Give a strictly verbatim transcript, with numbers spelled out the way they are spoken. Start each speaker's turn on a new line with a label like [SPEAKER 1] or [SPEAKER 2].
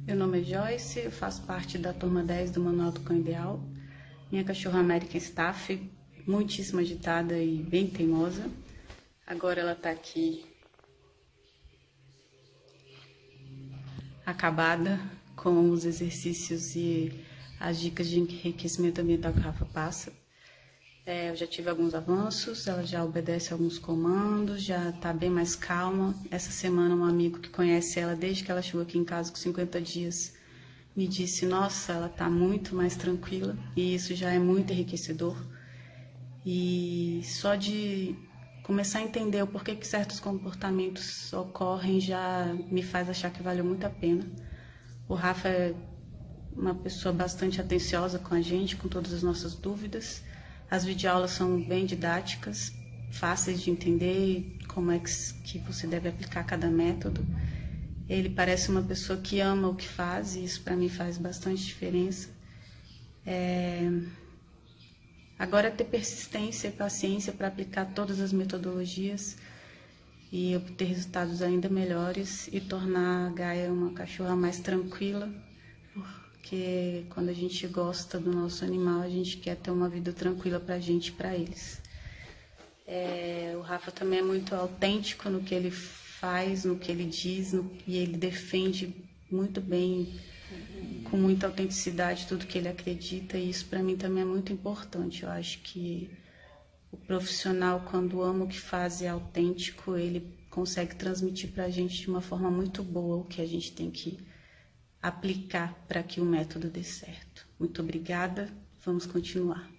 [SPEAKER 1] Meu nome é Joyce, eu faço parte da turma dez do Manual do Cão Ideal. Minha cachorra American Staff, muitíssimo agitada e bem teimosa. Agora ela tá aqui acabada com os exercícios e as dicas de enriquecimento ambiental que a Rafa passa. É, eu já tive alguns avanços, ela já obedece alguns comandos, já tá bem mais calma. Essa semana um amigo que conhece ela desde que ela chegou aqui em casa com cinquenta dias me disse, nossa, ela tá muito mais tranquila, e isso já é muito enriquecedor. E só de começar a entender o porquê que certos comportamentos ocorrem já me faz achar que valeu muito a pena. O Rafa é uma pessoa bastante atenciosa com a gente, com todas as nossas dúvidas. As videoaulas são bem didáticas, fáceis de entender como é que você deve aplicar cada método. Ele parece uma pessoa que ama o que faz, e isso para mim faz bastante diferença. É... Agora é ter persistência e paciência para aplicar todas as metodologias e obter resultados ainda melhores e tornar a Gaia uma cachorra mais tranquila, porque quando a gente gosta do nosso animal, a gente quer ter uma vida tranquila para a gente e para eles. É, o Rafa também é muito autêntico no que ele faz, no que ele diz, no, e ele defende muito bem, com muita autenticidade, tudo que ele acredita, e isso para mim também é muito importante. Eu acho que o profissional, quando ama o que faz e é autêntico, ele consegue transmitir para a gente de uma forma muito boa o que a gente tem que aplicar para que o método dê certo. Muito obrigada, vamos continuar.